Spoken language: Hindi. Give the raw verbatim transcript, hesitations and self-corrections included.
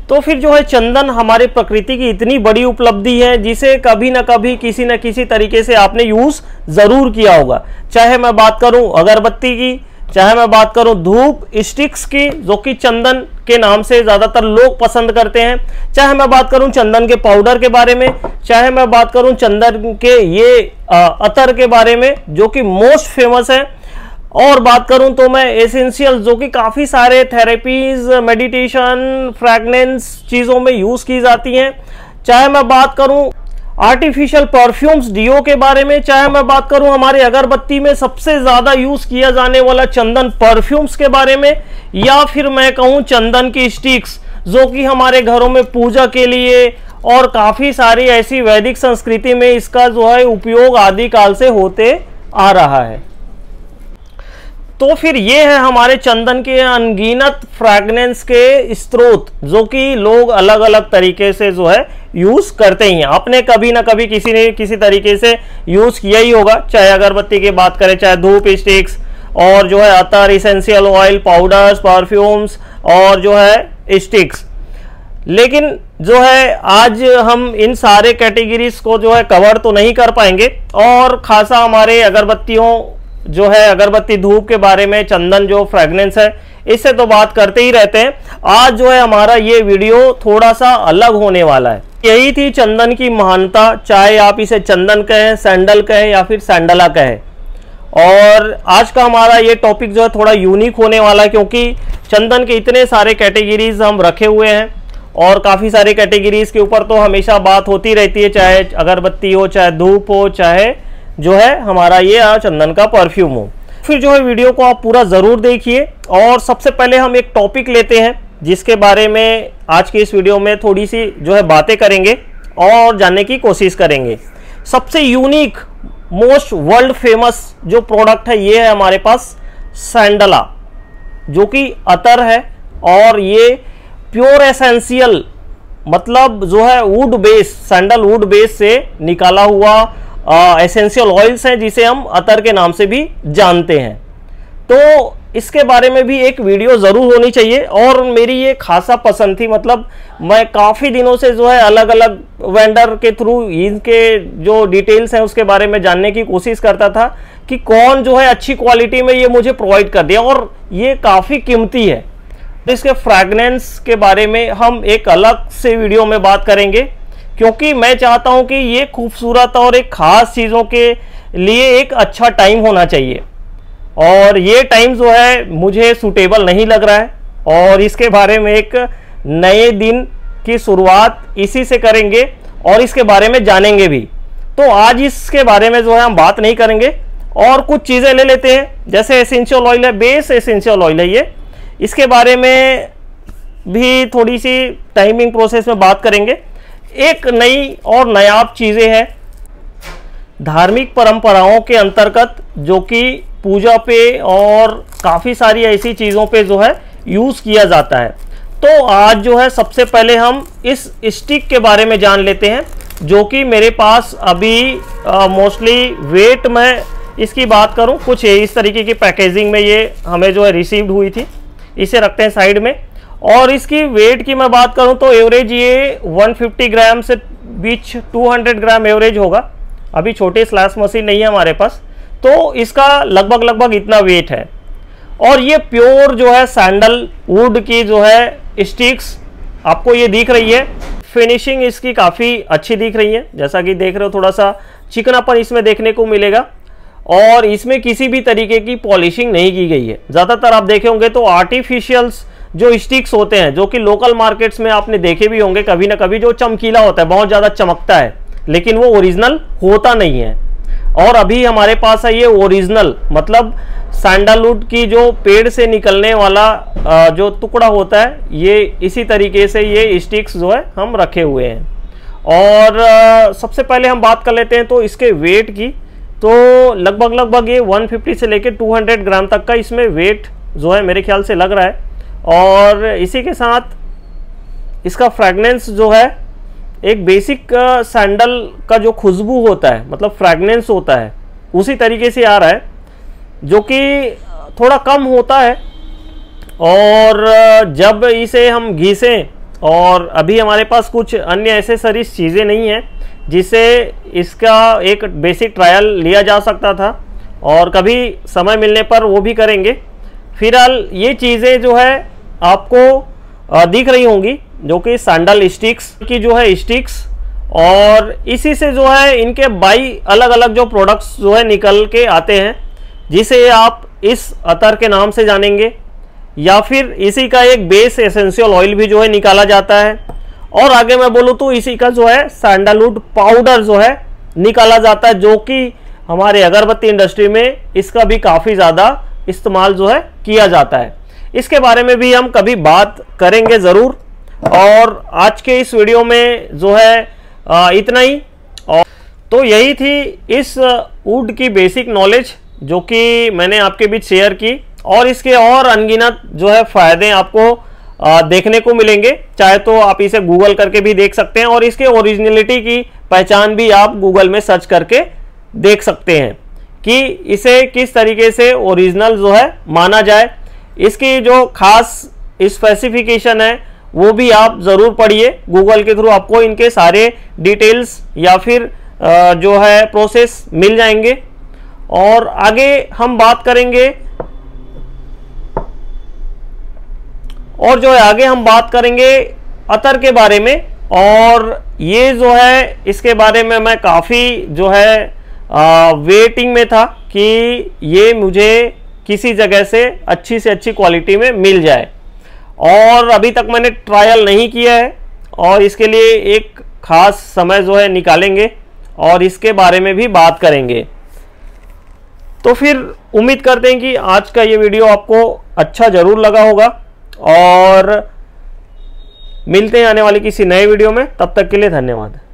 तो फिर जो है चंदन हमारे प्रकृति की इतनी बड़ी उपलब्धि है जिसे कभी ना कभी किसी न किसी तरीके से आपने यूज जरूर किया होगा। चाहे मैं बात करूं अगरबत्ती की, चाहे मैं बात करूं धूप स्टिक्स की जो कि चंदन के नाम से ज्यादातर लोग पसंद करते हैं, चाहे मैं बात करूं चंदन के पाउडर के बारे में, चाहे मैं बात करूं चंदन के ये अतर के बारे में जो कि मोस्ट फेमस है, और बात करूं तो मैं एसेंशियल जो कि काफ़ी सारे थेरेपीज, मेडिटेशन, फ्रैग्रेंस चीज़ों में यूज़ की जाती हैं, चाहे मैं बात करूं आर्टिफिशियल परफ्यूम्स डीओ के बारे में, चाहे मैं बात करूं हमारे अगरबत्ती में सबसे ज़्यादा यूज़ किया जाने वाला चंदन परफ्यूम्स के बारे में, या फिर मैं कहूं चंदन की स्टिक्स जो कि हमारे घरों में पूजा के लिए और काफ़ी सारी ऐसी वैदिक संस्कृति में इसका जो है उपयोग आदिकाल से होते आ रहा है। तो फिर ये है हमारे चंदन के अनगिनत फ्रैग्रेंस के स्रोत जो कि लोग अलग अलग तरीके से जो है यूज करते ही हैं। आपने कभी ना कभी किसी ने किसी तरीके से यूज किया ही होगा, चाहे अगरबत्ती की बात करें, चाहे धूप स्टिक्स और जो है attar, essential oil, powders, perfumes और जो है स्टिक्स। लेकिन जो है आज हम इन सारे कैटेगरीज को जो है कवर तो नहीं कर पाएंगे, और खासा हमारे अगरबत्तियों जो है अगरबत्ती धूप के बारे में, चंदन जो फ्रेगनेंस है इससे तो बात करते ही रहते हैं। आज जो है हमारा ये वीडियो थोड़ा सा अलग होने वाला है। यही थी चंदन की महानता, चाहे आप इसे चंदन कहें, सैंडल कहें या फिर सैंडला कहें। और आज का हमारा ये टॉपिक जो है थोड़ा यूनिक होने वाला है क्योंकि चंदन के इतने सारे कैटेगरीज हम रखे हुए हैं और काफ़ी सारे कैटेगरीज के ऊपर तो हमेशा बात होती रहती है, चाहे अगरबत्ती हो, चाहे धूप हो, चाहे जो है हमारा ये चंदन का परफ्यूम हो। फिर जो है वीडियो को आप पूरा ज़रूर देखिए। और सबसे पहले हम एक टॉपिक लेते हैं जिसके बारे में आज की इस वीडियो में थोड़ी सी जो है बातें करेंगे और जानने की कोशिश करेंगे। सबसे यूनिक, मोस्ट वर्ल्ड फेमस जो प्रोडक्ट है ये है हमारे पास सैंडला, जो कि अतर है और ये प्योर एसेंशियल मतलब जो है wood base, sandalwood base से निकाला हुआ एसेंशियल ऑयल्स हैं जिसे हम अतर के नाम से भी जानते हैं। तो इसके बारे में भी एक वीडियो ज़रूर होनी चाहिए और मेरी ये खासा पसंद थी। मतलब मैं काफ़ी दिनों से जो है अलग अलग वेंडर के थ्रू इनके जो डिटेल्स हैं उसके बारे में जानने की कोशिश करता था कि कौन जो है अच्छी क्वालिटी में ये मुझे प्रोवाइड कर दिया, और ये काफ़ी कीमती है। इसके फ्रैग्रेंस के बारे में हम एक अलग से वीडियो में बात करेंगे क्योंकि मैं चाहता हूं कि ये खूबसूरत और एक ख़ास चीज़ों के लिए एक अच्छा टाइम होना चाहिए, और ये टाइम जो है मुझे सूटेबल नहीं लग रहा है। और इसके बारे में एक नए दिन की शुरुआत इसी से करेंगे और इसके बारे में जानेंगे भी। तो आज इसके बारे में जो है हम बात नहीं करेंगे और कुछ चीज़ें ले लेते हैं, जैसे एसेंशियल ऑयल है, बेस एसेंशियल ऑयल है ये, इसके बारे में भी थोड़ी सी टाइमिंग प्रोसेस में बात करेंगे। एक नई और नायाब चीज़ें हैं धार्मिक परंपराओं के अंतर्गत जो कि पूजा पे और काफ़ी सारी ऐसी चीज़ों पे जो है यूज़ किया जाता है। तो आज जो है सबसे पहले हम इस स्टिक के बारे में जान लेते हैं जो कि मेरे पास अभी मोस्टली वेट में इसकी बात करूं कुछ इस तरीके की पैकेजिंग में ये हमें जो है रिसीव्ड हुई थी। इसे रखते हैं साइड में। और इसकी वेट की मैं बात करूं तो एवरेज ये एक सौ पचास ग्राम से बीच दो सौ ग्राम एवरेज होगा। अभी छोटे स्लैश मशीन नहीं है हमारे पास, तो इसका लगभग लगभग इतना वेट है। और ये प्योर जो है सैंडल वुड की जो है स्टिक्स आपको ये दिख रही है। फिनिशिंग इसकी काफ़ी अच्छी दिख रही है, जैसा कि देख रहे हो थोड़ा सा चिकनापन इसमें देखने को मिलेगा। और इसमें किसी भी तरीके की पॉलिशिंग नहीं की गई है। ज़्यादातर आप देखे होंगे तो आर्टिफिशियल्स जो स्टिक्स होते हैं जो कि लोकल मार्केट्स में आपने देखे भी होंगे कभी ना कभी, जो चमकीला होता है, बहुत ज़्यादा चमकता है, लेकिन वो ओरिजिनल होता नहीं है। और अभी हमारे पास है ये ओरिजिनल, मतलब सैंडलवुड की जो पेड़ से निकलने वाला जो टुकड़ा होता है, ये इसी तरीके से ये स्टिक्स जो है हम रखे हुए हैं। और सबसे पहले हम बात कर लेते हैं तो इसके वेट की, तो लगभग लगभग ये एक सौ पचास से लेकर दो सौ ग्राम तक का इसमें वेट जो है मेरे ख्याल से लग रहा है। और इसी के साथ इसका फ्रैग्रेंस जो है एक बेसिक सैंडल का जो खुशबू होता है, मतलब फ्रैग्रेंस होता है, उसी तरीके से आ रहा है, जो कि थोड़ा कम होता है। और जब इसे हम घिसें और अभी हमारे पास कुछ अन्य एसेसरीज चीज़ें नहीं हैं जिससे इसका एक बेसिक ट्रायल लिया जा सकता था, और कभी समय मिलने पर वो भी करेंगे। फिलहाल ये चीज़ें जो है आपको दिख रही होंगी, जो कि सैंडल स्टिक्स की जो है स्टिक्स, और इसी से जो है इनके बाई अलग अलग जो प्रोडक्ट्स जो है निकल के आते हैं, जिसे आप इस अतर के नाम से जानेंगे, या फिर इसी का एक बेस एसेंशियल ऑयल भी जो है निकाला जाता है, और आगे मैं बोलूँ तो इसी का जो है सैंडलवुड पाउडर जो है निकाला जाता है, जो कि हमारे अगरबत्ती इंडस्ट्री में इसका भी काफ़ी ज़्यादा इस्तेमाल जो है किया जाता है। इसके बारे में भी हम कभी बात करेंगे ज़रूर। और आज के इस वीडियो में जो है आ, इतना ही। और तो यही थी इस वुड की बेसिक नॉलेज जो कि मैंने आपके बीच शेयर की, और इसके और अनगिनत जो है फ़ायदे आपको आ, देखने को मिलेंगे। चाहे तो आप इसे गूगल करके भी देख सकते हैं, और इसके ओरिजिनलिटी की पहचान भी आप गूगल में सर्च करके देख सकते हैं कि इसे किस तरीके से ओरिजिनल जो है माना जाए। इसकी जो खास स्पेसिफिकेशन है वो भी आप ज़रूर पढ़िए, गूगल के थ्रू आपको इनके सारे डिटेल्स या फिर जो है प्रोसेस मिल जाएंगे। और आगे हम बात करेंगे और जो है आगे हम बात करेंगे अतर के बारे में, और ये जो है इसके बारे में मैं काफ़ी जो है आ, वेटिंग में था कि ये मुझे किसी जगह से अच्छी से अच्छी क्वालिटी में मिल जाए, और अभी तक मैंने ट्रायल नहीं किया है, और इसके लिए एक ख़ास समय जो है निकालेंगे और इसके बारे में भी बात करेंगे। तो फिर उम्मीद करते हैं कि आज का ये वीडियो आपको अच्छा ज़रूर लगा होगा, और मिलते हैं आने वाली किसी नए वीडियो में। तब तक के लिए धन्यवाद।